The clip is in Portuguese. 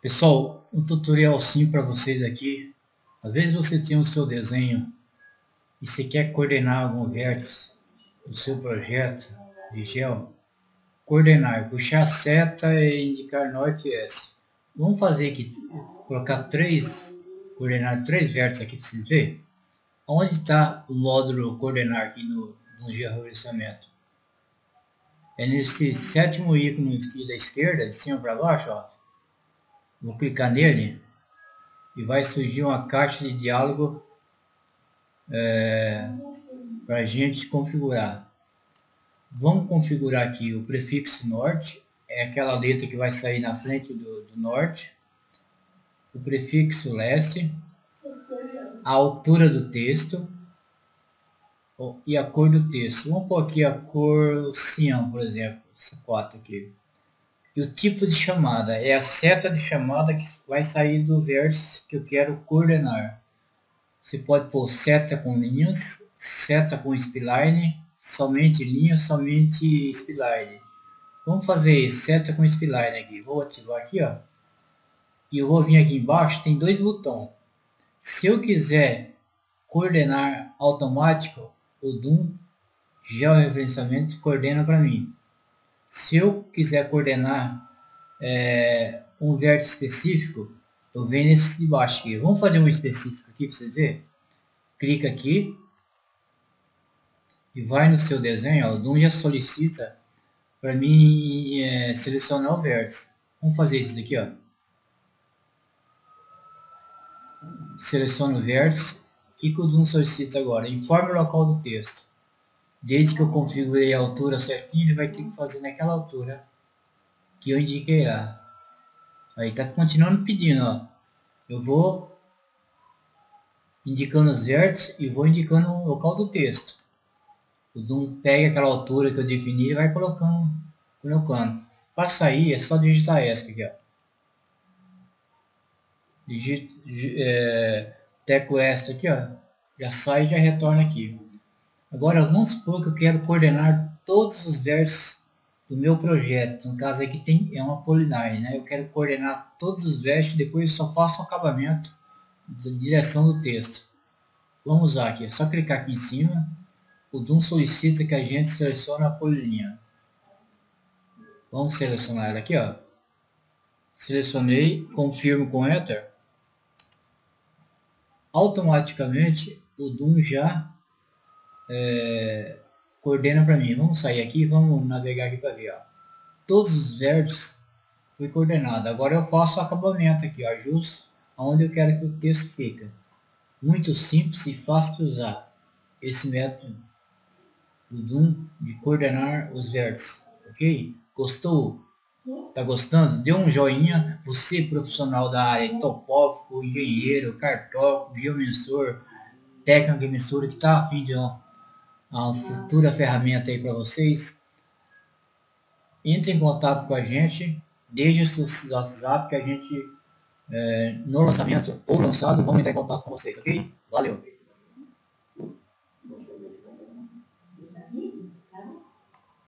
Pessoal, um tutorial sim para vocês aqui. Às vezes você tem o seu desenho e você quer coordenar algum vértice do seu projeto de gel. Coordenar, puxar a seta e indicar norte e oeste. Vamos fazer aqui, coordenar três vértices aqui para vocês verem. Onde está o módulo coordenar aqui no georreferenciamento? É nesse sétimo ícone aqui da esquerda, de cima para baixo, ó. Vou clicar nele e vai surgir uma caixa de diálogo para a gente configurar. Vamos configurar aqui o prefixo norte, é aquela letra que vai sair na frente do norte. O prefixo leste, a altura do texto e a cor do texto. Vamos pôr aqui a cor cian, por exemplo, essa 4 aqui. E o tipo de chamada é a seta de chamada que vai sair do vértice que eu quero coordenar. Você pode pôr seta com linhas, seta com spline, somente linha, somente spline. Vamos fazer seta com spline aqui. Vou ativar aqui, ó. E eu vou vir aqui embaixo, tem dois botões. Se eu quiser coordenar automático, o DOM georreferenciamento coordena para mim. Se eu quiser coordenar um vértice específico, eu venho nesse de baixo aqui. Vamos fazer um específico aqui para vocês verem. Clica aqui e vai no seu desenho. Ó, o DOM já solicita para mim selecionar o vértice. Vamos fazer isso daqui, ó. Seleciono o vértice. O que o DOM solicita agora? Informe o local do texto. Desde que eu configurei a altura certinho, ele vai ter que fazer naquela altura que eu indiquei lá. Aí tá continuando pedindo, ó. Eu vou indicando os vértices e vou indicando o local do texto. O DOM pega aquela altura que eu defini e vai colocando. Para sair é só digitar essa aqui, ó. Tecla esta aqui, ó. Já sai e já retorna aqui. Agora vamos supor que eu quero coordenar todos os vértices do meu projeto. No caso aqui é uma polyline, né? Eu quero coordenar todos os vértices, depois eu só faço o acabamento da direção do texto. Vamos usar aqui, é só clicar aqui em cima. O DOM solicita que a gente selecione a polilinha. Vamos selecionar ela aqui, ó. Selecionei, confirmo com Enter. Automaticamente o DOM já coordena para mim. Vamos sair aqui, vamos navegar aqui para ver, ó. Todos os vértices foi coordenado. Agora eu faço o acabamento aqui, ó, ajuste aonde eu quero que o texto fique. Muito simples e fácil de usar esse método do DOM de coordenar os vértices, ok? Gostou? Tá gostando? Dê um joinha. Você profissional da área, topógrafo, engenheiro, cartógrafo, geomensor, técnico de mensura que está a fim de uma futura ferramenta aí para vocês, entre em contato com a gente, deixe o seu WhatsApp que a gente no lançamento ou lançado vamos entrar em contato com vocês, ok? Valeu!